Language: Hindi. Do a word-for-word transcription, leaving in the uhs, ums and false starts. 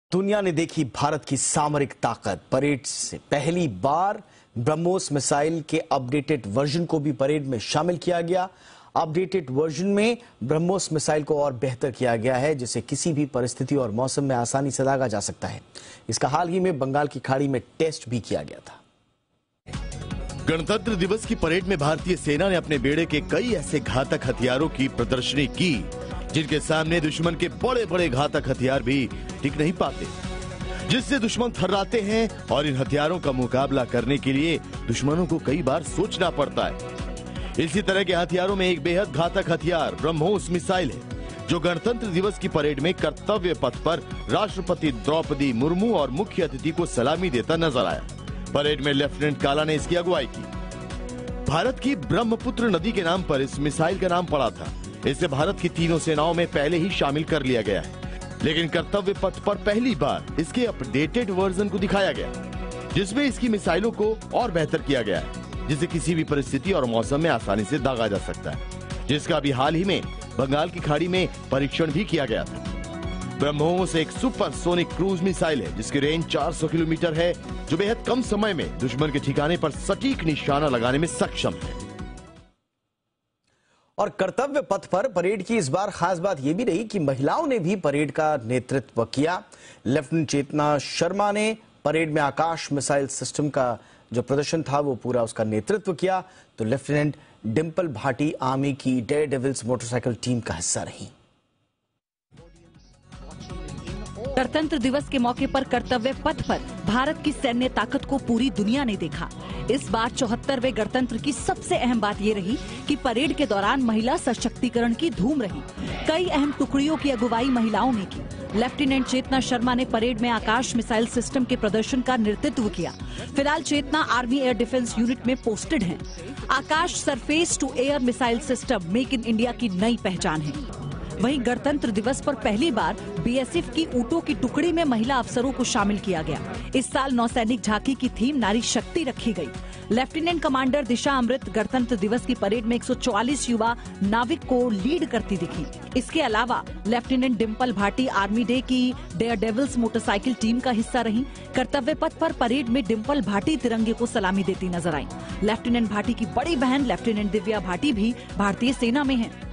दुनिया ने देखी भारत की सामरिक ताकत। परेड से पहली बार ब्रह्मोस मिसाइल के अपडेटेड वर्जन को भी परेड में शामिल किया गया। अपडेटेड वर्जन में ब्रह्मोस मिसाइल को और बेहतर किया गया है, जिसे किसी भी परिस्थिति और मौसम में आसानी से दागा जा सकता है। इसका हाल ही में बंगाल की खाड़ी में टेस्ट भी किया गया था। गणतंत्र दिवस की परेड में भारतीय सेना ने अपने बेड़े के कई ऐसे घातक हथियारों की प्रदर्शनी की जिनके सामने दुश्मन के बड़े बड़े घातक हथियार भी टिक नहीं पाते, जिससे दुश्मन थर्राते हैं और इन हथियारों का मुकाबला करने के लिए दुश्मनों को कई बार सोचना पड़ता है। इसी तरह के हथियारों में एक बेहद घातक हथियार ब्रह्मोस मिसाइल है, जो गणतंत्र दिवस की परेड में कर्तव्य पथ पर राष्ट्रपति द्रौपदी मुर्मू और मुख्य अतिथि को सलामी देता नजर आया। परेड में लेफ्टिनेंट काला ने इसकी अगुवाई की। भारत की ब्रह्मपुत्र नदी के नाम पर इस मिसाइल का नाम पड़ा था। इसे भारत की तीनों सेनाओं में पहले ही शामिल कर लिया गया है, लेकिन कर्तव्य पथ पर पहली बार इसके अपडेटेड वर्जन को दिखाया गया, जिसमें इसकी मिसाइलों को और बेहतर किया गया है, जिसे किसी भी परिस्थिति और मौसम में आसानी से दागा जा सकता है, जिसका अभी हाल ही में बंगाल की खाड़ी में परीक्षण भी किया गया था। ब्रह्मोस एक सुपरसोनिक क्रूज मिसाइल है, जिसकी रेंज चार सौ किलोमीटर है, जो बेहद कम समय में दुश्मन के ठिकाने पर सटीक निशाना लगाने में सक्षम है। और कर्तव्य पथ पर परेड की इस बार खास बात यह भी रही कि महिलाओं ने भी परेड का नेतृत्व किया। लेफ्टिनेंट चेतना शर्मा ने परेड में आकाश मिसाइल सिस्टम का जो प्रदर्शन था वो पूरा उसका नेतृत्व किया, तो लेफ्टिनेंट डिंपल भाटी आर्मी की डेयर डेविल्स मोटरसाइकिल टीम का हिस्सा रही। गणतंत्र दिवस के मौके पर कर्तव्य पथ पर भारत की सैन्य ताकत को पूरी दुनिया ने देखा। इस बार चौहत्तरवें गणतंत्र की सबसे अहम बात ये रही कि परेड के दौरान महिला सशक्तिकरण की धूम रही। कई अहम टुकड़ियों की अगुवाई महिलाओं ने की। लेफ्टिनेंट चेतना शर्मा ने परेड में आकाश मिसाइल सिस्टम के प्रदर्शन का नेतृत्व किया। फिलहाल Chetna army air defence unit में पोस्टेड हैं। Akash surface to air missile system make in India की नई पहचान है। वहीं गणतंत्र दिवस पर पहली बार बीएसएफ की ऊँटों की टुकड़ी में महिला अफसरों को शामिल किया गया। इस साल नौसैनिक झांकी की थीम नारी शक्ति रखी गई। लेफ्टिनेंट कमांडर दिशा अमृत गणतंत्र दिवस की परेड में एक सौ चौवालीस युवा नाविक को लीड करती दिखी। इसके अलावा lieutenant Dimple Bhati army day की डेयर डेविल्स मोटरसाइकिल टीम का हिस्सा रही। कर्तव्य पथ पर परेड में डिंपल भाटी तिरंगे को सलामी देती नजर आई। लेफ्टिनेंट भाटी की बड़ी बहन लेफ्टिनेंट दिव्या भाटी भी भारतीय सेना में है।